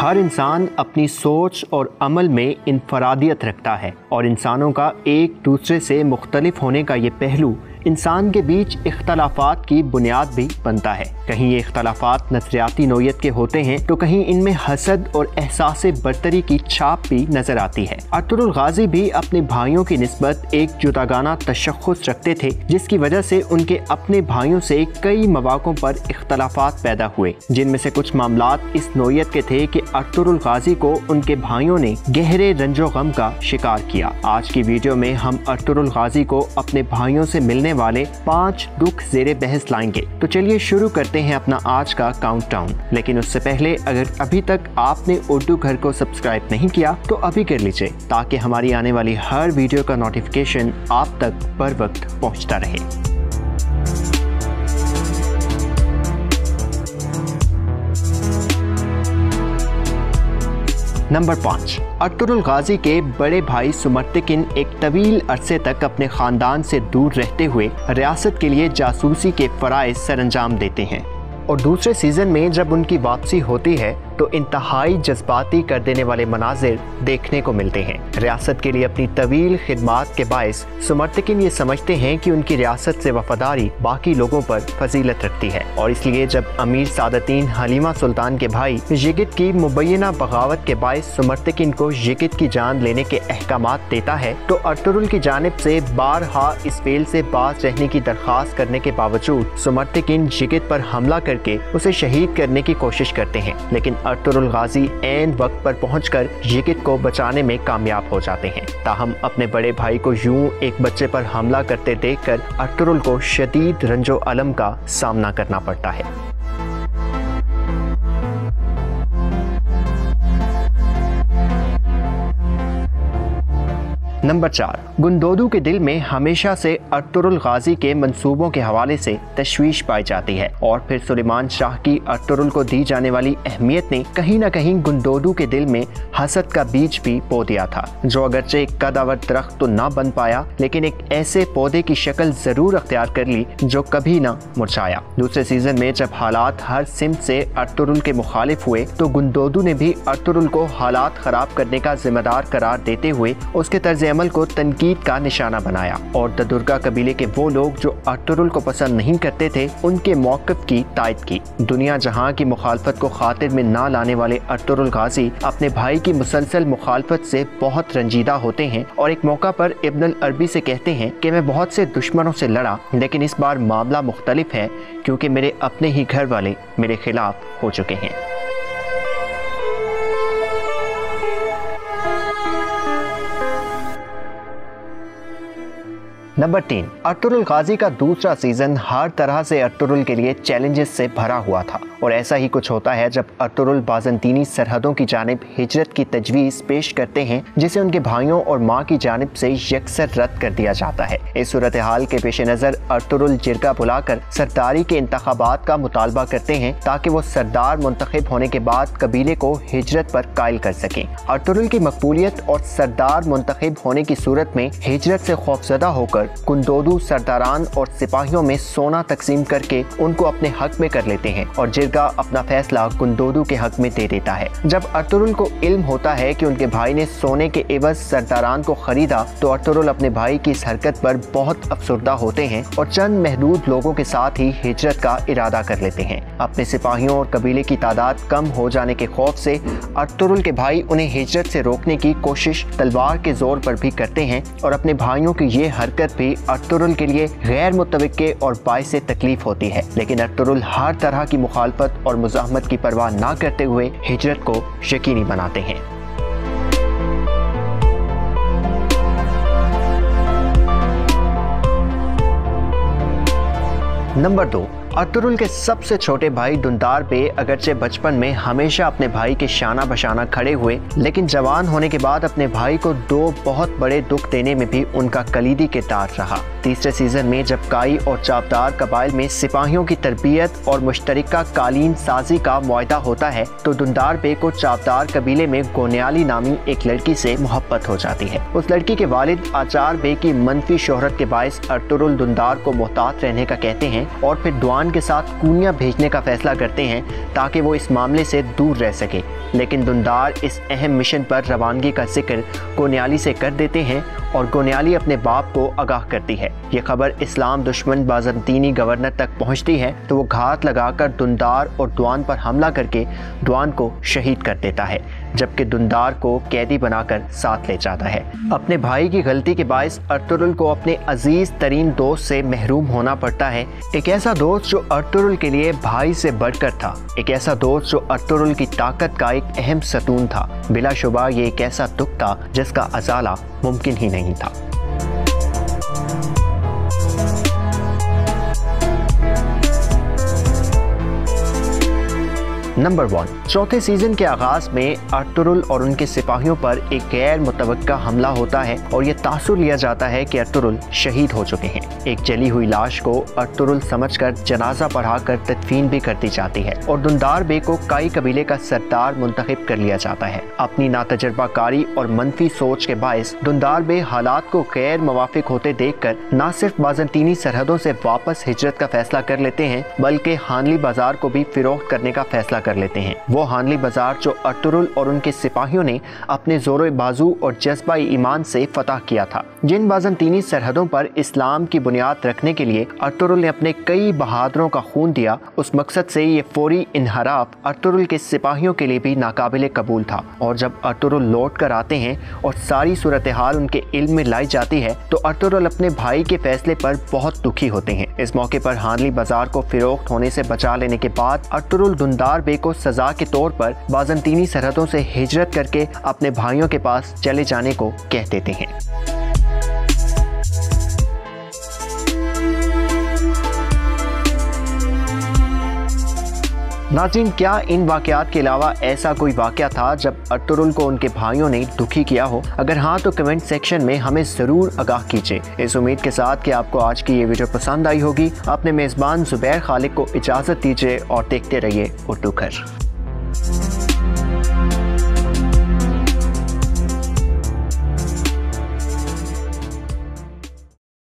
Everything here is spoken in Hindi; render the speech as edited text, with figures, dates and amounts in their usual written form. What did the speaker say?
हर इंसान अपनी सोच और अमल में इनफरादियत रखता है और इंसानों का एक दूसरे से मुख्तलिफ होने का ये पहलू इंसान के बीच इख्तलाफात की बुनियाद भी बनता है। कहीं ये इख्तलाफात नज़रियाती नौयत के होते हैं तो कहीं इनमें हसद और एहसास बरतरी की छाप भी नजर आती है। अर्तुगरुल गाजी भी अपने भाइयों की निस्बत एक जुदागाना तशख़्ख़ुस रखते थे, जिसकी वजह से उनके अपने भाइयों से कई मौक़ों पर इख्तलाफात पैदा हुए, जिनमें से कुछ मामलात इस नौयत के थे कि अर्तुगरुल गाजी को उनके भाइयों ने गहरे रंजो गम का शिकार किया। आज की वीडियो में हम अर्तुगरुल गाजी को अपने भाइयों से मिलने वाले 5 दुख ज़ेरे बहस लाएंगे। तो चलिए शुरू करते हैं अपना आज का काउंटडाउन। लेकिन उससे पहले अगर अभी तक आपने उर्दू घर को सब्सक्राइब नहीं किया तो अभी कर लीजिए, ताकि हमारी आने वाली हर वीडियो का नोटिफिकेशन आप तक बर वक्त पहुंचता रहे। नंबर 5, अर्तुगरुल गाजी के बड़े भाई सुमर्तिकिन एक तवील अरसे तक अपने ख़ानदान से दूर रहते हुए रियासत के लिए जासूसी के फ़राइज़ सरअंजाम देते हैं और दूसरे सीज़न में जब उनकी वापसी होती है तो इंतहाई जज्बाती कर देने वाले मनाजिर देखने को मिलते हैं। रियासत के लिए अपनी तवील खिदमात के बायस सुमर्तिकिन ये समझते हैं कि उनकी रियासत से वफादारी बाकी लोगों पर फजीलत रखती है और इसलिए जब अमीर सादतीन हलीमा सुल्तान के भाई यगिद की मुबैना बगावत के बायस सुमर्तिकिन को यगिद की जान लेने के अहकामात देता है तो अर्तुगरुल की जानिब से बारहा इस फेल से बाज रहने की दरख्वास्त करने के बावजूद सुमर्तिकिन यगिद पर हमला करके उसे शहीद करने की कोशिश करते हैं, लेकिन अर्तुगरुल गाजी ऐन वक्त पर पहुंचकर यगिद को बचाने में कामयाब हो जाते हैं। ताहम अपने बड़े भाई को यूं एक बच्चे पर हमला करते देखकर अर्तुगरुल को शदीद रंजो अलम का सामना करना पड़ता है। नंबर 4, गुंदोदू के दिल में हमेशा से अर्तुगरुल गाजी के मंसूबों के हवाले से तशवीश पाई जाती है और फिर सुलेमान शाह की अर्तुगरुल को दी जाने वाली अहमियत ने कहीं न कहीं गुंदोदू के दिल में हसद का बीज भी बो दिया था, जो अगरचे एक कदावर दरख्त तो ना बन पाया लेकिन एक ऐसे पौधे की शक्ल जरूर अख्तियार कर ली जो कभी ना मुरझाया। दूसरे सीजन में जब हालात हर सिमत से अर्तुगरुल के मुखालिफ हुए तो गुंदोदू ने भी अर्तुगरुल को हालात खराब करने का जिम्मेदार करार देते हुए उसके तर्ज अमल को तनकीद का निशाना बनाया और ददुर्गा कबीले के वो लोग जो अर्तुगरुल को पसंद नहीं करते थे उनके मौक़िफ़ की तायद की। दुनिया जहां की मुखालफत को खातिर में ना लाने वाले अर्तुगरुल गाजी अपने भाई की मुसलसल मुखालफत से बहुत रंजीदा होते हैं और एक मौका पर इब्न अल अरबी से कहते हैं कि मैं बहुत से दुश्मनों से लड़ा, लेकिन इस बार मामला मुख्तलिफ है क्योंकि मेरे अपने ही घर वाले मेरे खिलाफ हो चुके हैं। नंबर 3, अर्तुगरुल गाजी का दूसरा सीजन हर तरह से अर्तुगरुल के लिए चैलेंजेस से भरा हुआ था और ऐसा ही कुछ होता है जब अर्तुगरुल बाज़ंतीनी सरहदों की जानिब हिजरत की तजवीज़ पेश करते हैं, जिसे उनके भाइयों और माँ की जानिब से यकसर रद्द कर दिया जाता है। इस सूरत हाल के पेश नज़र अर्तुगरुल जिरगा बुलाकर सरदारी के इंतखाबात का मुतालबा करते हैं ताकि वो सरदार मुंतखब होने के बाद कबीले को हिजरत पर कायल कर सकें। अर्तुगरुल की मकबूलियत और सरदार मुंतखब होने की सूरत में हिजरत से खौफजदा होकर गुंदोदू सरदारान और सिपाहियों में सोना तकसीम करके उनको अपने हक में कर लेते हैं और जिरगा अपना फैसला गुंदोदू के हक में दे देता है। जब अर्तुगरुल को इल्म होता है कि उनके भाई ने सोने के एवज सरदारान को खरीदा तो अर्तुगरुल अपने भाई की इस हरकत पर बहुत अफसुर्दा होते हैं और चंद महदूद लोगों के साथ ही हिजरत का इरादा कर लेते हैं। अपने सिपाहियों और कबीले की तादाद कम हो जाने के खौफ से अर्तुगरुल के भाई उन्हें हिजरत से रोकने की कोशिश तलवार के जोर पर भी करते हैं और अपने भाइयों की ये हरकत भी अर्तुगरुल के लिए गैर मुतवक्के और बाइसे तकलीफ होती है, लेकिन अर्तुगरुल हर तरह की मुखालफत और मुज़ाहमत की परवाह ना करते हुए हिजरत को यकीनी बनाते हैं। नंबर 2, अर्तुगरुल के सबसे छोटे भाई दुंदार बे अगरचे बचपन में हमेशा अपने भाई के शाना बशाना खड़े हुए, लेकिन जवान होने के बाद अपने भाई को 2 बहुत बड़े दुख देने में भी उनका कलीदी किरदार रहा। तीसरे सीजन में जब काई और चापदार कबाइल में सिपाहियों की तरबियत और मुश्तरका कालीन साजी का मुआहदा होता है तो दुंदार बे को चापदार कबीले में गोनियाली नामी एक लड़की से मोहब्बत हो जाती है। उस लड़की के वालिद आचार बे की मनफी शोहरत के बायस अर्तुगरुल दुंदार को मोहतात रहने का कहते हैं और फिर दुआ दुआन के साथ कूनिया भेजने का फैसला करते हैं ताकि वो इस मामले से दूर रह सके। लेकिन दुंदार इस अहम मिशन पर रवानगी का जिक्र गोनियाली से कर देते हैं और गोनियाली अपने बाप को आगाह करती है। ये खबर इस्लाम दुश्मन बाज़ंतीनी गवर्नर तक पहुंचती है तो वो घात लगाकर दुंदार और दुआन पर हमला करके दुआन को शहीद कर देता है, जबकि दुंदार को कैदी बनाकर साथ ले जाता है। अपने भाई की गलती के बायस अर्तुगरुल को अपने अजीज तरीन दोस्त से महरूम होना पड़ता है। एक ऐसा दोस्त जो अर्तुगरुल के लिए भाई से बढ़कर था, एक ऐसा दोस्त जो अर्तुगरुल की ताकत का एक अहम सतून था। बिलाशुबा ये एक ऐसा दुख था जिसका अजाला मुमकिन ही नहीं था। नंबर 1, चौथे सीजन के आगाज में अर्तुगरुल और उनके सिपाहियों पर एक गैर मुतवक्का हमला होता है और ये तासुर लिया जाता है कि अर्तुगरुल शहीद हो चुके हैं। एक जली हुई लाश को अर्तुगरुल समझकर जनाजा पढ़ाकर तदफीन भी कर दी जाती है और दुंदार बे को काई कबीले का सरदार मुंतखब कर लिया जाता है। अपनी नातजुर्बाकारी और मनफी सोच के बायस दुंदार बे हालात को गैर मुवाफिक होते देखकर न सिर्फ बाज़ंतीनी सरहदों से वापस हिजरत का फैसला कर लेते हैं बल्कि हानली बाजार को भी फिरोख्त करने का फैसला कर लेते हैं। वो हानली बाजार जो अर्तुगरुल और उनके सिपाहियों ने अपने जोर बाजू और जज्बा ईमान से फतह किया था। जिन बाज़ंतीनी सरहदों पर इस्लाम की बुनियाद रखने के लिए अर्तुगरुल ने अपने कई बहादुरों का खून दिया, उस मकसद से ये फौरी इन्हराफ अर्तुगरुल के सिपाहियों के लिए भी नाकाबिले कबूल था। और जब अर्तुगरुल लौट कर आते हैं और सारी सूरत हाल उनके इल्म में लाई जाती है तो अर्तुगरुल अपने भाई के फैसले पर बहुत दुखी होते हैं। इस मौके पर हानली बाजार को फिरोख्त होने से बचा लेने के बाद अर्तुगरुल दुंदार बे को सजा के तौर पर बाज़ंतीनी सरहदों से हिजरत करके अपने भाइयों के पास चले जाने को कह देते हैं। नाज़रीन, क्या इन वाक़यात के अलावा ऐसा कोई वाक़या था जब अर्तुगरुल को उनके भाइयों ने दुखी किया हो? अगर हाँ तो कमेंट सेक्शन में हमें ज़रूर आगाह कीजिए। इस उम्मीद के साथ कि आपको आज की ये वीडियो पसंद आई होगी। अपने मेज़बान ज़ुबैर खालिक को इजाज़त दीजिए और देखते रहिए उर्दू घर।